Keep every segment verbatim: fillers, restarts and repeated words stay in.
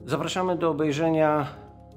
Zapraszamy do obejrzenia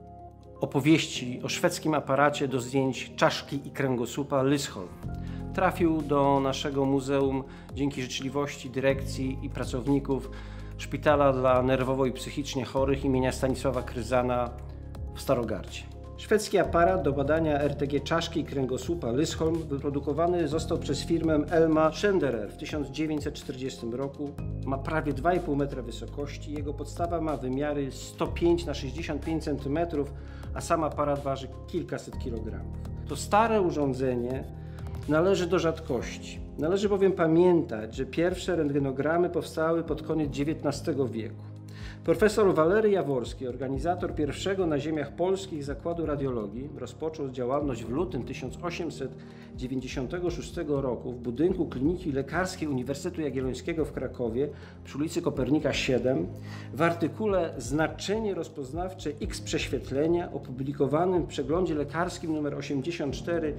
opowieści o szwedzkim aparacie do zdjęć czaszki i kręgosłupa Lysholm. Trafił do naszego muzeum dzięki życzliwości dyrekcji i pracowników Szpitala dla nerwowo i psychicznie chorych imienia Stanisława Kryzana w Starogardzie. Szwedzki aparat do badania R T G czaszki i kręgosłupa Lysholm wyprodukowany został przez firmę Elma Schenderer w tysiąc dziewięćset czterdziestym roku. Ma prawie dwa i pół metra wysokości. Jego podstawa ma wymiary sto pięć na sześćdziesiąt pięć centymetrów, a sam aparat waży kilkaset kilogramów. To stare urządzenie należy do rzadkości. Należy bowiem pamiętać, że pierwsze rentgenogramy powstały pod koniec dziewiętnastego wieku. Profesor Walery Jaworski, organizator pierwszego na ziemiach polskich zakładu radiologii, rozpoczął działalność w lutym tysiąc osiemset dziewięćdziesiątego szóstego roku w budynku Kliniki Lekarskiej Uniwersytetu Jagiellońskiego w Krakowie przy ulicy Kopernika siedem w artykule Znaczenie rozpoznawcze X prześwietlenia opublikowanym w przeglądzie lekarskim nr osiemdziesiąt cztery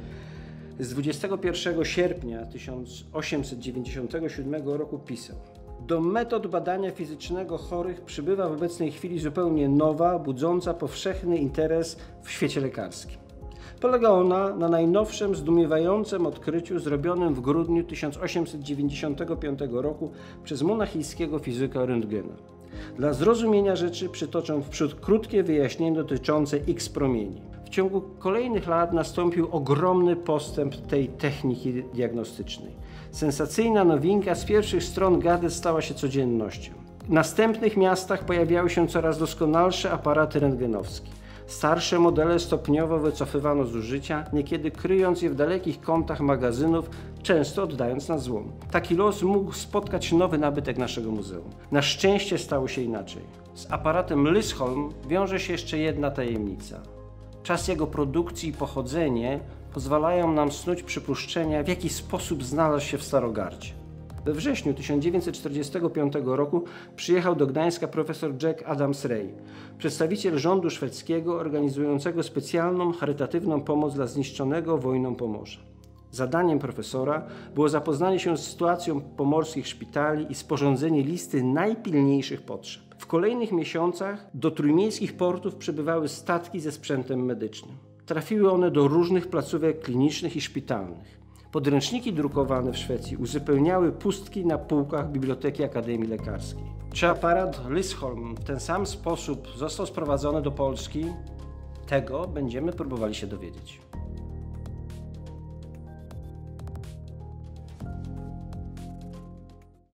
z dwudziestego pierwszego sierpnia tysiąc osiemset dziewięćdziesiątego siódmego roku pisał: do metod badania fizycznego chorych przybywa w obecnej chwili zupełnie nowa, budząca powszechny interes w świecie lekarskim. Polega ona na najnowszym, zdumiewającym odkryciu zrobionym w grudniu tysiąc osiemset dziewięćdziesiątego piątego roku przez monachijskiego fizyka Röntgena. Dla zrozumienia rzeczy przytoczę wprzód krótkie wyjaśnienie dotyczące X promieni. W ciągu kolejnych lat nastąpił ogromny postęp tej techniki diagnostycznej. Sensacyjna nowinka z pierwszych stron gazet stała się codziennością. W następnych miastach pojawiały się coraz doskonalsze aparaty rentgenowskie. Starsze modele stopniowo wycofywano z użycia, niekiedy kryjąc je w dalekich kątach magazynów, często oddając na złom. Taki los mógł spotkać nowy nabytek naszego muzeum. Na szczęście stało się inaczej. Z aparatem Lysholm wiąże się jeszcze jedna tajemnica. Czas jego produkcji i pochodzenie pozwalają nam snuć przypuszczenia, w jaki sposób znalazł się w Starogardzie. We wrześniu tysiąc dziewięćset czterdziestego piątego roku przyjechał do Gdańska profesor Jack Adams-Ray, przedstawiciel rządu szwedzkiego organizującego specjalną, charytatywną pomoc dla zniszczonego wojną Pomorza. Zadaniem profesora było zapoznanie się z sytuacją pomorskich szpitali i sporządzenie listy najpilniejszych potrzeb. W kolejnych miesiącach do trójmiejskich portów przybywały statki ze sprzętem medycznym. Trafiły one do różnych placówek klinicznych i szpitalnych. Podręczniki drukowane w Szwecji uzupełniały pustki na półkach Biblioteki Akademii Lekarskiej. Czy aparat Lysholm w ten sam sposób został sprowadzony do Polski? Tego będziemy próbowali się dowiedzieć.